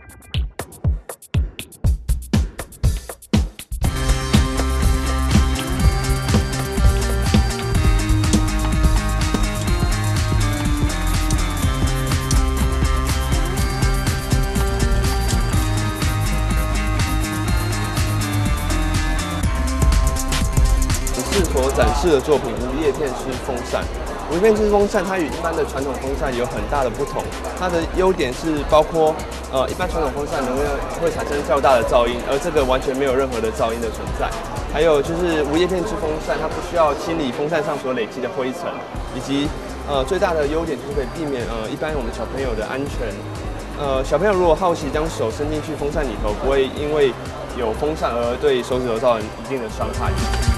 所展示的作品无叶片式风扇。无叶片式风扇它与一般的传统风扇有很大的不同，它的优点是包括一般传统风扇会产生较大的噪音，而这个完全没有任何的噪音的存在。还有就是无叶片式风扇，它不需要清理风扇上所累积的灰尘，以及最大的优点就是可以避免一般我们小朋友的安全。小朋友如果好奇将手伸进去风扇里头，不会因为有风扇而对手指头造成一定的伤害。